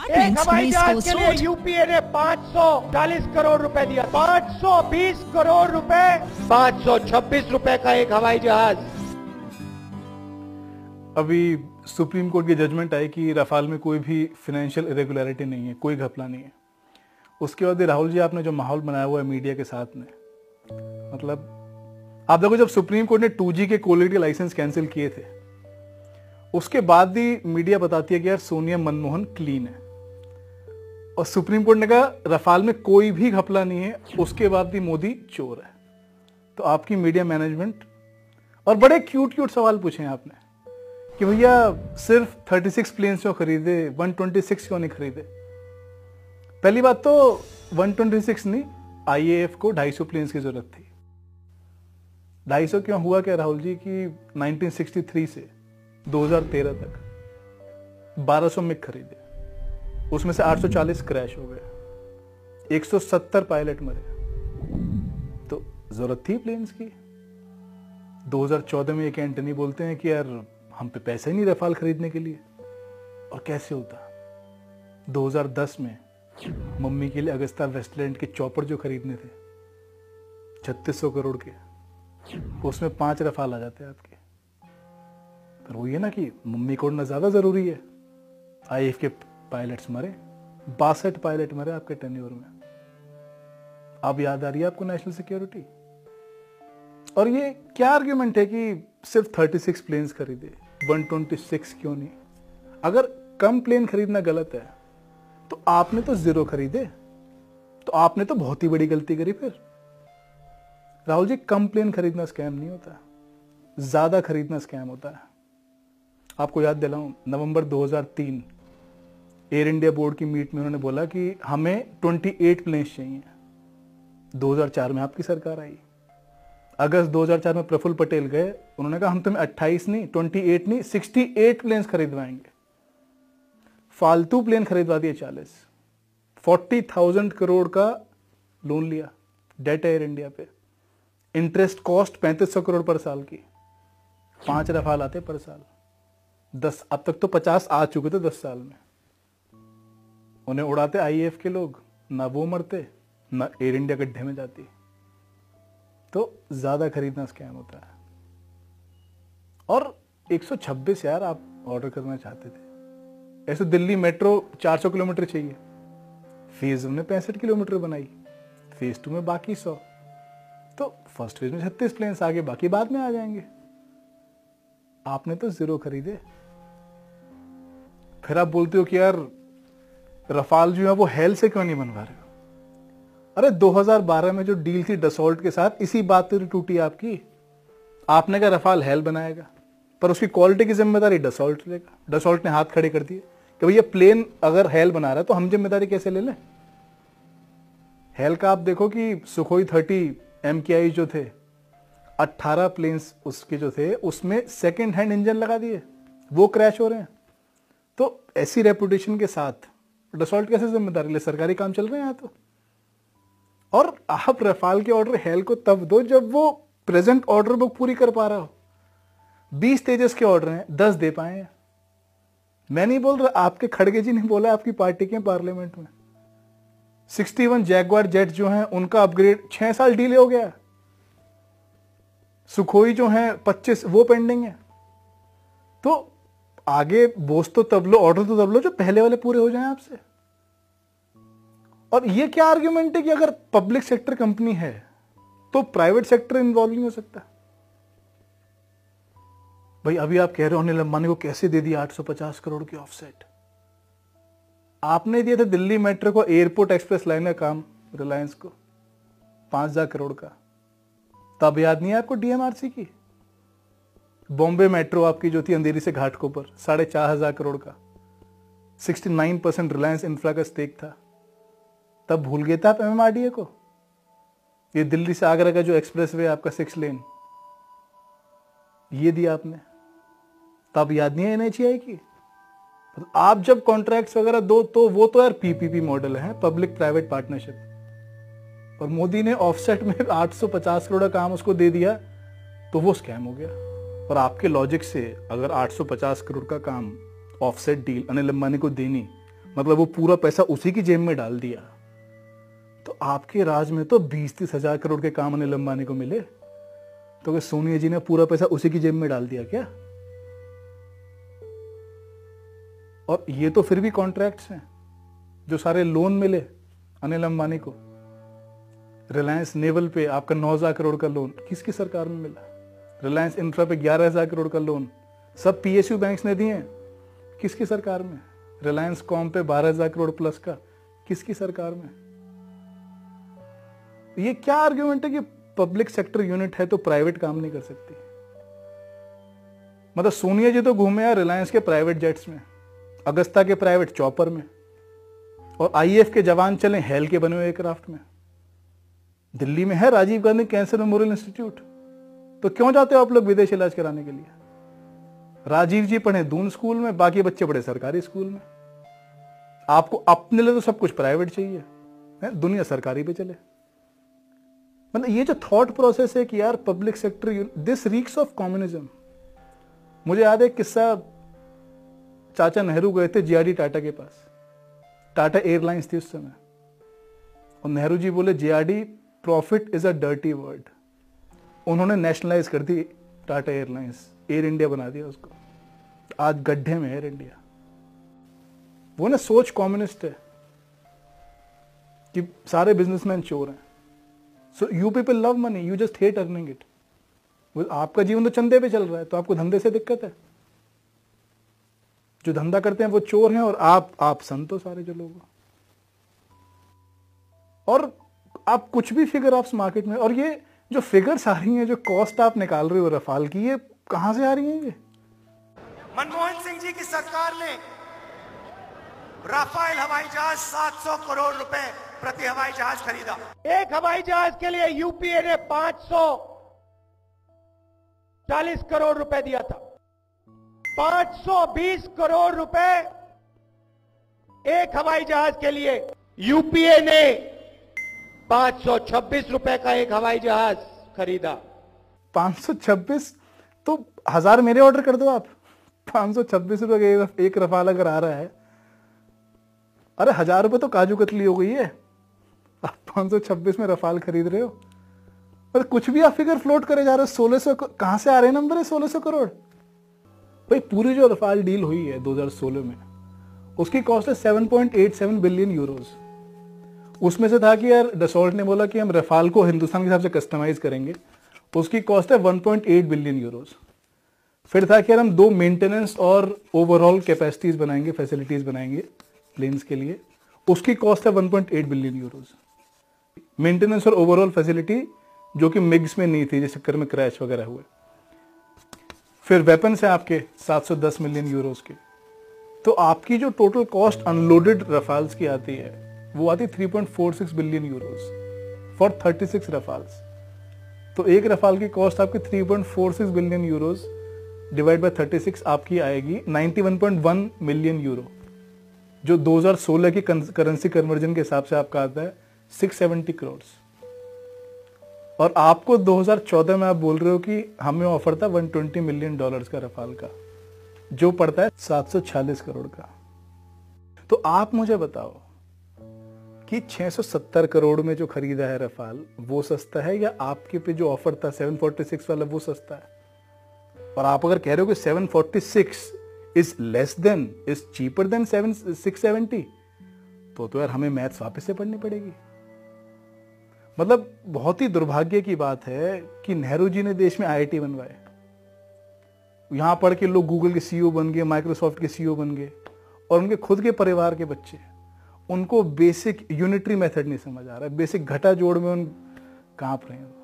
एक हवाई जहाज के लिए यूपीए ने 540 करोड़ रुपए दिया, 520 करोड़ रुपए, 526 रुपए का एक हवाई जहाज। अभी सुप्रीम कोर्ट की जजमेंट आई कि रफाल में कोई भी फाइनेंशियल इरेगुलरिटी नहीं है, कोई घपला नहीं है। उसके बाद राहुल जी आपने जो माहौल बनाया हुआ है मीडिया के साथ में, मतलब आप देखो जब सुप्रीम कोर्ट ने 2G के क्वालिटी लाइसेंस कैंसिल किए थे, उसके बाद भी मीडिया बताती है कि यार सोनिया मनमोहन क्लीन है, और सुप्रीम कोर्ट ने कहा रफाल में कोई भी घपला नहीं है, उसके बाद भी मोदी चोर है। तो आपकी मीडिया मैनेजमेंट, और बड़े क्यूट क्यूट सवाल पूछे हैं आपने कि भैया सिर्फ 36 प्लेन्स क्यों खरीदे, 126 क्यों नहीं खरीदे। पहली बात तो 126 नहीं, IAF को 250 प्लेन्स की जरूरत थी। 250 क्यों हुआ क्या राहुल जी कि 1963 से 2013 तक 1200 मिग खरीदे, उसमें से 840 क्रैश हो गए, 170 पायलट मरे, तो जरूरत थी प्लेन्स की। 2014 में एक एंटनी बोलते हैं कि यार हम पे पैसा ही नहीं रफाल खरीदने के लिए, और कैसे होता। 2010 में मम्मी के लिए अगस्ता वेस्टलैंड के चॉपर जो खरीदने थे 3600 करोड़ के, उसमें 5 रफाल आ जाते हैं आपके। पर वो ये ना कि मम्मी को उड़ना ज्यादा जरूरी है। IAF के पायलट्स मरे, 62 पायलट मरे आपके टेन्योर में। अब याद आ रही है आपको नेशनल सिक्योरिटी। और ये क्या आर्ग्यूमेंट है कि सिर्फ 36 प्लेन्स खरीदे, 126 क्यों नहीं। अगर कम प्लेन खरीदना गलत है तो आपने तो 0 खरीदे, तो आपने तो बहुत ही बड़ी गलती करी। फिर राहुल जी कम प्लेन खरीदना स्कैम नहीं होता, ज्यादा खरीदना स्कैम होता है। आपको याद दिलाऊं, नवंबर 2003 एयर इंडिया बोर्ड की मीट में उन्होंने बोला कि हमें 28 प्लेन्स चाहिए। 2004 में आपकी सरकार आई, अगस्त 2004 में प्रफुल्ल पटेल गए, उन्होंने कहा हम तुम्हें 28 नहीं, 28 नहीं, 68 प्लेन्स खरीदवाएंगे। फालतू प्लेन खरीदवा दिए 40,000 करोड़ का लोन लिया डेट एयर इंडिया पे, इंटरेस्ट कॉस्ट 3500 करोड़ पर साल की, 5 रफाल आते पर साल, 10 अब तक तो 50 आ चुके थे 10 साल में। उन्हें उड़ाते IAF के लोग, ना वो मरते ना एयर इंडिया गड्ढे में जाती। तो ज्यादा खरीदना स्कैम होता है। और 126 यार आप ऑर्डर करना चाहते थे, ऐसे दिल्ली मेट्रो 400 किलोमीटर चाहिए, फेज 1 में 65 किलोमीटर बनाई, फेज 2 में बाकी 100, तो फर्स्ट फेज में 36 प्लेन्स आगे, बाकी बाद में आ जाएंगे। आपने तो 0 खरीदे। फिर आप बोलते हो कि यार रफाल जो है वो हेल से क्यों नहीं बनवा रहे हो। अरे 2012 में जो डील थी डसॉल्ट के साथ, इसी बात पर टूटी आपकी। आपने कहा रफाल हेल बनाएगा, पर उसकी क्वालिटी की जिम्मेदारी डसॉल्ट लेगा। डसॉल्ट ने हाथ खड़े कर दिए कि भैया प्लेन अगर हेल बना रहा है तो हम जिम्मेदारी कैसे ले लें। हेल का आप देखो कि सुखोई 30 MKI जो थे, 18 प्लेन्स उसके जो थे उसमें सेकेंड हैंड इंजन लगा दिए, वो क्रैश हो रहे हैं। तो ऐसी रेपुटेशन के साथ डसॉल्ट कैसे जिम्मेदारी ले, सरकारी काम चल रहे हैं यहाँ तो। और आप रफाल के ऑर्डर हेल को तब दो जब वो प्रेजेंट ऑर्डर बुक पूरी कर पा रहा हो। 20 तेजस के ऑर्डर हैं, 10 दे पाए हैं। मैं नहीं बोल रहा, आपके खड़गे जी ने बोला आपकी पार्टी के पार्लियामेंट में। 61 जैगवार जेट जो हैं उनका अपग्रेड 6 साल डिले हो गया। सुखोई जो हैं 25 वो पेंडिंग है। तो आगे बोझ तो तब लो, ऑर्डर तो तब लो जो पहले वाले पूरे हो जाएं आपसे। और ये क्या आर्ग्यूमेंट है कि अगर पब्लिक सेक्टर कंपनी है तो प्राइवेट सेक्टर इन्वॉल्व नहीं हो सकता। भाई अभी आप कह रहे हो अनिल अंबानी को कैसे दे दिया 850 करोड़ की ऑफसेट। आपने दिया था दिल्ली मेट्रो को एयरपोर्ट एक्सप्रेस लाइन का काम रिलायंस को 5000 करोड़ का, तब याद नहीं है आपको DMRC की। बॉम्बे मेट्रो आपकी जो थी अंधेरी से घाटकोपर 4500 करोड़ का, 69% रिलायंस इंफ्रा का स्टेक था, तब भूल गए थे आप MMRDA को। ये दिल्ली से आगरा का जो एक्सप्रेसवे आपका 6 लेन, ये दिया आपने, तब याद नहीं है NHAI की। आप जब कॉन्ट्रैक्ट्स वगैरह दो तो वो तो यार PPP मॉडल है, पब्लिक प्राइवेट पार्टनरशिप। और मोदी ने ऑफसेट में 850 करोड़ का काम उसको दे दिया तो वो स्कैम हो गया। और आपके लॉजिक से अगर 850 करोड़ का काम ऑफसेट डील अनिल अंबानी को देनी मतलब वो पूरा पैसा उसी की जेब में डाल दिया। तो आपके राज में तो 20-30 हजार करोड़ के काम अनिल अंबानी को मिले, तो क्या सोनिया जी ने पूरा पैसा उसी की जेब में डाल दिया क्या? और ये तो फिर भी कॉन्ट्रैक्ट्स हैं। जो सारे लोन मिले अनिल अंबानी को, रिलायंस नेवल पे आपका 9,000 करोड़ का लोन किसकी सरकार में मिला? रिलायंस इंफ्रा पे 11,000 करोड़ का लोन सब पीएसयू बैंक्स ने दिए हैं, किसकी सरकार में? रिलायंस कॉम पे 12,000 करोड़ प्लस का किसकी सरकार में? ये क्या आर्ग्यूमेंट है कि पब्लिक सेक्टर यूनिट है तो प्राइवेट काम नहीं कर सकती? मतलब सोनिया जी तो घूमे यार रिलायंस के प्राइवेट जेट्स में, अगस्ता के प्राइवेट चॉपर में, और आईएएफ के जवान चले हेल के बने हुए एयरक्राफ्ट में। दिल्ली में है Rajiv Gandhi cancer memorial institute, तो क्यों जाते हो आप लोग विदेश इलाज कराने के लिए? राजीव जी पढ़े दून स्कूल में, बाकी बच्चे पढ़े सरकारी स्कूल में। आपको अपने लिए तो सब कुछ प्राइवेट चाहिए है? दुनिया सरकारी पे चले। मतलब ये जो थॉट प्रोसेस है कि यार public sector, this reeks of communism. मुझे याद है एक किस्सा, चाचा नेहरू गए थे जेआरडी टाटा के पास, टाटा एयरलाइंस थी उस समय, और नेहरू जी बोले JRD profit is a dirty word. उन्होंने नेशनलाइज कर दी टाटा एयरलाइंस, एयर इंडिया बना दिया उसको, आज गड्ढे में एयर इंडिया। वो ना सोच कम्युनिस्ट है कि सारे बिजनेसमैन चोर हैं। So you people love money, you just hate earning it. आपका जीवन तो चंदे पे चल रहा है, तो आपको धंधे से दिक्कत है। जो धंधा करते हैं वो चोर हैं, और आप संत हो सारे जो लोग। और आप कुछ भी फिगर ऑफ मार्केट में, और ये जो फिगर्स आ रही हैं, जो कॉस्ट आप निकाल रहे हो रफाल की, ये कहां से आ रही हैं? ये मनमोहन सिंह जी की सरकार ने राफेल हवाई जहाज 700 करोड़ रुपए प्रति हवाई जहाज खरीदा। एक हवाई जहाज के लिए यूपीए ने 540 करोड़ रुपए दिया था। 520 करोड़ रुपए एक हवाई जहाज के लिए। यूपीए ने 526 रुपए का एक हवाई जहाज खरीदा। 526? तो 1000 मेरे ऑर्डर कर दो आप। 526 रुपए का एक रफाल अगर आ रहा है, अरे 1000 रुपए तो काजू कतली हो गई है, आप 526 में रफाल खरीद रहे हो। पर कुछ भी आप फिगर फ्लोट करे जा रहे हो। 1600 कहां से आ रहे हैं नंबर है? 1600 करोड़। भाई पूरी जो रफाल डील हुई है 2016 में, उसकी कॉस्ट है 7.87 बिलियन यूरोज। उसमें से था कि यार डसॉल्ट ने बोला कि हम रफाल को हिंदुस्तान के हिसाब से कस्टमाइज करेंगे, उसकी कॉस्ट है 1.8 बिलियन यूरोज। फिर था कि यार हम 2 मेंटेनेंस और ओवरऑल कैपेसिटीज बनाएंगे, फैसिलिटीज बनाएंगे प्लेन्स के लिए, उसकी कॉस्ट है 1.8 बिलियन यूरोज। मेंटेनेंस और ओवरऑल फैसिलिटी जो कि मिग्स में नहीं थी, जिस चक्कर में क्रैश वगैरह हुए। फिर वेपन्स है आपके 710 मिलियन यूरोज के। तो आपकी जो टोटल कॉस्ट अनलोडेड रफाल्स की आती है वो आती 3.46 बिलियन यूरोज फॉर 36 रफाल्स। तो एक रफाल की कॉस्ट आपकी 3.46 बिलियन यूरोज डिवाइड बाय 36 आपकी आएगी 91.1 मिलियन यूरो, जो 2016 की करेंसी कन्वर्जन के हिसाब से आपका आता है 670 करोड़। और आपको 2014 में आप बोल रहे हो कि हमें ऑफर था $120 मिलियन का रफाल का, जो पड़ता है 746 करोड़ का। तो आप मुझे बताओ कि 670 करोड़ में जो खरीदा है रफाल वो सस्ता है, या आपके पे जो ऑफर था 746 वाला वो सस्ता है? और आप अगर कह रहे हो कि 746 is less than, is cheaper than 670, तो यार हमें मैथ्स वापस से पढ़नी पड़ेगी। मतलब बहुत ही दुर्भाग्य की बात है कि नेहरू जी ने देश में आईआईटी बनवाए, यहां पढ़ के लोग गूगल के सीईओ बन गए, माइक्रोसॉफ्ट के सीईओ बन गए, और उनके खुद के परिवार के बच्चे, उनको बेसिक यूनिटरी मेथड नहीं समझ आ रहा है, बेसिक घटा जोड़ में उन कांप रहे हैं।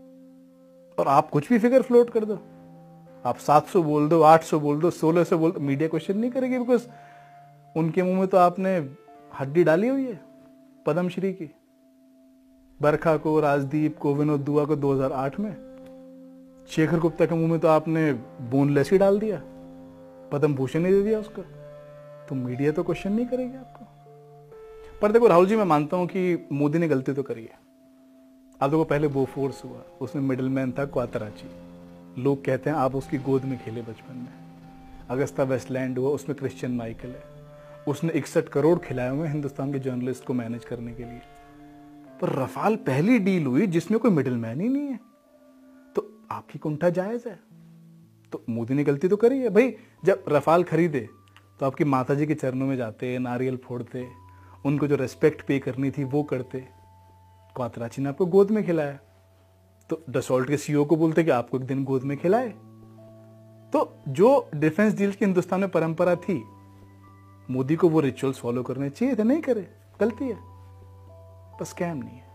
और आप कुछ भी फिगर फ्लोट कर दो, आप 700 बोल दो, 800 बोल दो, 1600 बोल दो, मीडिया क्वेश्चन नहीं करेगी, बिकॉज उनके मुंह में तो आपने हड्डी डाली हुई है पद्मश्री की। बरखा को, राजदीप को, विनोद दुआ को 2008 में, शेखर गुप्ता के मुंह में तो आपने बोनलेस ही डाल दिया, पद्म भूषण ही दे दिया उसको। तो मीडिया तो क्वेश्चन नहीं करेगी आपको। पर देखो राहुल जी, मैं मानता हूं कि मोदी ने गलती तो करी है। आप देखो पहले बोफोर्स हुआ, उसमें मिडलमैन था क्वातराची, लोग कहते हैं आप उसकी गोद में खेले बचपन में। अगस्ता वेस्टलैंड हुआ, उसमें क्रिश्चियन माइकल है। उसने 61 करोड़ खिलाए हुए हिंदुस्तान के जर्नलिस्ट को मैनेज करने के लिए। पर रफाल पहली डील हुई जिसमें कोई मिडिल मैन ही नहीं है, तो आपकी कुंठा जायज है। तो मोदी ने गलती तो करी है भाई। जब रफाल खरीदे तो आपकी माताजी के चरणों में जाते, नारियल फोड़ते, उनको जो रेस्पेक्ट पे करनी थी वो करते। क्वातराची ने आपको गोद में खिलाया, तो डसॉल्ट के सीईओ को बोलते कि आपको एक दिन गोद में खिलाए। तो जो डिफेंस डील की हिंदुस्तान में परंपरा थी, मोदी को वो रिचुअल्स फॉलो करने चाहिए थे, नहीं करे, गलती है, पर स्कैम नहीं है।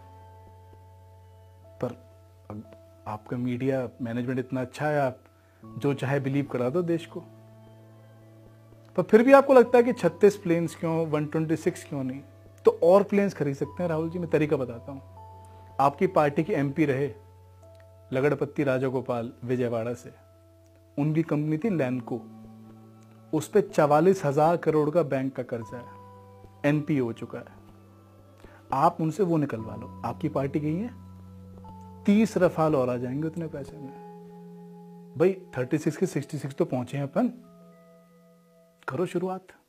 पर आपका मीडिया मैनेजमेंट इतना अच्छा है, आप जो चाहे बिलीव करा दो देश को। पर फिर भी आपको लगता है कि 36 प्लेन्स क्यों, 126 क्यों नहीं, तो और प्लेन्स खरीद सकते हैं राहुल जी। मैं तरीका बताता हूं। आपकी पार्टी के एमपी रहे लगड़पत्ती राजागोपाल विजयवाड़ा से, उनकी कंपनी थी लैंको, उस पर 44,000 करोड़ का बैंक का कर्जा है, एनपी हो चुका है। आप उनसे वो निकलवा लो, आपकी पार्टी गई है, 30 रफाल और आ जाएंगे उतने पैसे में। भाई 36 के 66 तो पहुंचे हैं अपन, करो शुरुआत।